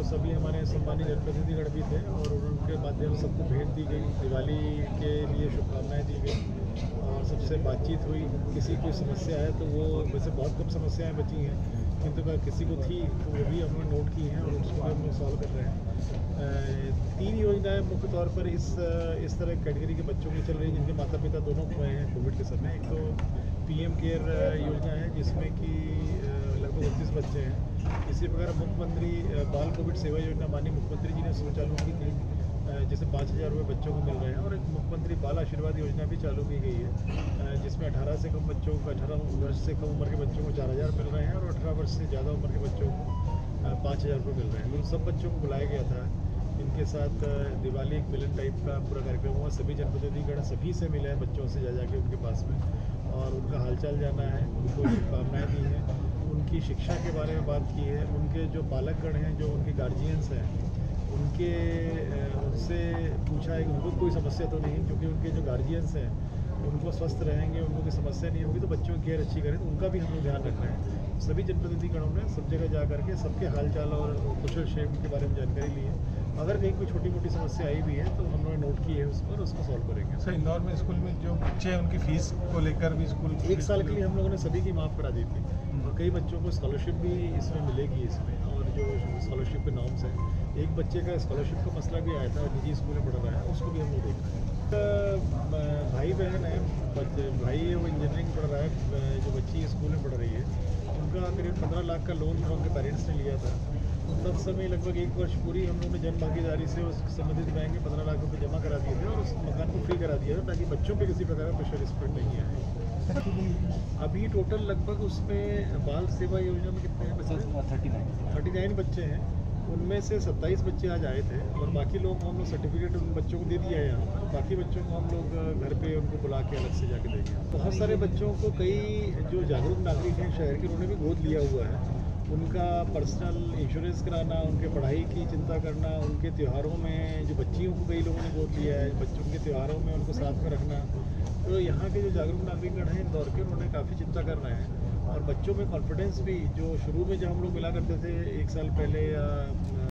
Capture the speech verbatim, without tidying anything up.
सभी हमारे सम्मानित जनप्रतिनिधिगण भी थे और उनके माध्यम से सबको भेंट दी गई, दिवाली के लिए शुभकामनाएं दी गई और सबसे बातचीत हुई। किसी कोई समस्या है तो वो, वैसे बहुत कम समस्याएं बची हैं, किंतु अगर किसी को थी तो वो भी हमने नोट की हैं और उसको भी हम लोग सॉल्व कर रहे हैं। तीन योजनाएं मुख्य तौर पर इस इस तरह कैटेगरी के बच्चों की चल रही हैं जिनके माता पिता दोनों हुए हैं कोविड के समय। एक तो पीएम केयर योजना है जिसमें कि लगभग उनतीस बच्चे हैं। इसी प्रकार मुख्यमंत्री बाल कोविड सेवा योजना माननीय मुख्यमंत्री जी ने शुरू चालू की थी, जिससे पाँच हज़ार रुपये बच्चों को मिल रहे हैं। और एक मुख्यमंत्री बाल आशीर्वाद योजना भी चालू की गई है जिसमें अठारह से कम बच्चों को, अठारह वर्ष से कम उम्र के बच्चों को चार हज़ार मिल रहे हैं और अठारह वर्ष से ज़्यादा उम्र के बच्चों को पाँच हज़ार रुपये मिल रहे हैं। उन सब बच्चों को बुलाया गया था। इनके साथ दिवाली एक मिलन टाइप का पूरा कार्यक्रम हुआ। सभी जनप्रतिनिधिगण सभी से मिले हैं बच्चों से, जा जाके उनके पास में और उनका हालचाल जाना है, उनको शुभकामनाएँ दी हैं, उनकी शिक्षा के बारे में बात की है। उनके जो पालकगण हैं, जो उनके गार्जियंस हैं, उनके उनसे पूछा है कि उनको कोई समस्या तो नहीं, क्योंकि उनके जो गार्जियंस हैं उनको स्वस्थ रहेंगे, उनको कोई समस्या नहीं होगी तो बच्चों की केयर अच्छी करें, तो उनका भी हम लोग ध्यान रख रहे हैं। सभी जनप्रतिनिधिगणों ने सब जगह जा करके सबके हालचाल और कुशल क्षेम के बारे में जानकारी ली है। अगर कहीं कोई छोटी मोटी समस्या आई भी है तो हम लोगों ने नोट की है उस पर, उसको सॉल्व करेंगे। सर, इंदौर में स्कूल में जो बच्चे हैं उनकी फीस को लेकर भी स्कूल एक साल के लिए हम लोगों ने सभी की माफ़ करा दी थी और कई बच्चों को स्कॉलरशिप भी इसमें मिलेगी इसमें। और जो स्कॉलरशिप के नॉर्म्स हैं, एक बच्चे का स्कॉलरशिप का मसला भी आया था, निजी स्कूल में पढ़ रहा है, उसको भी हम लोग देख रहे हैं। भाई बहन है, बच्चे भाई है वो इंजीनियरिंग पढ़ रहा है, जो बच्ची स्कूल में पढ़ रही है उनका करीब पंद्रह लाख का लोन था, उनके पेरेंट्स ने लिया था। तब समय लगभग एक वर्ष पूरी हम लोगों ने जन भागीदारी से उस संबंधित बैंक में पंद्रह लाख रुपए जमा करा दिए थे और उस मकान को फ्री करा दिया था ताकि बच्चों पे किसी प्रकार का प्रेशर इस पर नहीं आए। अभी टोटल लगभग उसमें बाल सेवा योजना में कितने हैं बच्चे? थर्टी नाइन थर्टी नाइन बच्चे हैं। उनमें से सत्ताईस बच्चे आज आए थे और बाकी लोग हम लोग सर्टिफिकेट उन बच्चों को दे दिया है यहाँ पर। बाकी बच्चों को हम लोग घर पे उनको बुला के अलग से जाके देंगे। बहुत सारे बच्चों को, कई जो जागरूक नागरिक हैं शहर के, उन्होंने भी गोद लिया हुआ है। उनका पर्सनल इंश्योरेंस कराना, उनके पढ़ाई की चिंता करना, उनके त्योहारों में जो बच्चियों को कई लोगों ने गोद लिया है, बच्चों के त्योहारों में उनको साथ में रखना। तो यहाँ के जो जागरूक नागरिकगण हैं इंदौर के, उन्होंने काफ़ी चिंता कर रहे हैं और बच्चों में कॉन्फिडेंस भी, जो शुरू में जब हम लोग मिला करते थे एक साल पहले या